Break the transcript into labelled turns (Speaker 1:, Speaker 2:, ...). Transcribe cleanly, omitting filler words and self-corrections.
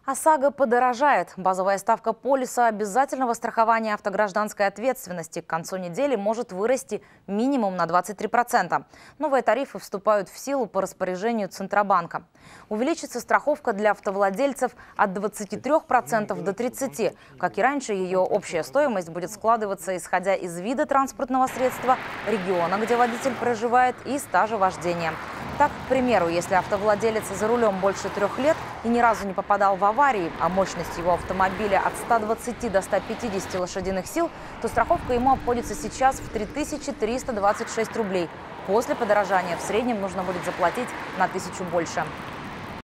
Speaker 1: ОСАГО подорожает. Базовая ставка полиса обязательного страхования автогражданской ответственности к концу недели может вырасти минимум на 23%. Новые тарифы вступают в силу по распоряжению Центробанка. Увеличится страховка для автовладельцев от 23% до 30%. Как и раньше, ее общая стоимость будет складываться исходя из вида транспортного средства, региона, где водитель проживает, и стажа вождения. Так, к примеру, если автовладелец за рулем больше 3 лет и ни разу не попадал в аварии, а мощность его автомобиля от 120 до 150 лошадиных сил, то страховка ему обходится сейчас в 3326 рублей. После подорожания в среднем нужно будет заплатить на 1000 больше.